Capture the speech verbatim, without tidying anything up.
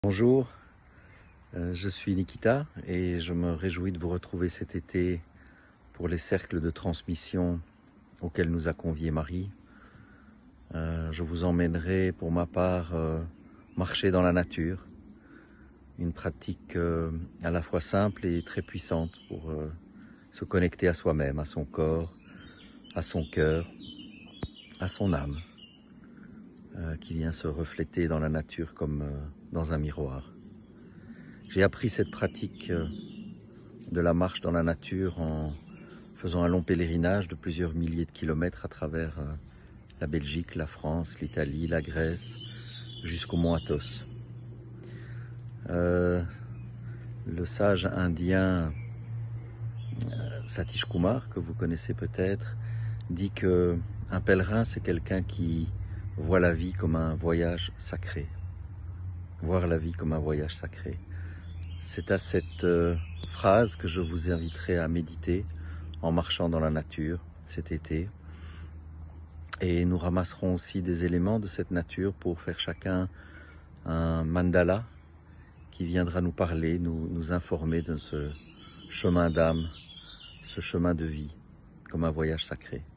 Bonjour, euh, je suis Nikita et je me réjouis de vous retrouver cet été pour les cercles de transmission auxquels nous a conviés Marie. Euh, je vous emmènerai pour ma part euh, marcher dans la nature, une pratique euh, à la fois simple et très puissante pour euh, se connecter à soi-même, à son corps, à son cœur, à son âme, euh, qui vient se refléter dans la nature comme euh, dans un miroir. J'ai appris cette pratique euh, de la marche dans la nature en faisant un long pèlerinage de plusieurs milliers de kilomètres à travers euh, la Belgique, la France, l'Italie, la Grèce, jusqu'au mont Athos. Euh, le sage indien euh, Satish Kumar, que vous connaissez peut-être, dit que un pèlerin, c'est quelqu'un qui voit la vie comme un voyage sacré. Voir la vie comme un voyage sacré. C'est à cette euh, phrase que je vous inviterai à méditer en marchant dans la nature cet été. Et nous ramasserons aussi des éléments de cette nature pour faire chacun un mandala qui viendra nous parler, nous, nous informer de ce chemin d'âme, ce chemin de vie, comme un voyage sacré.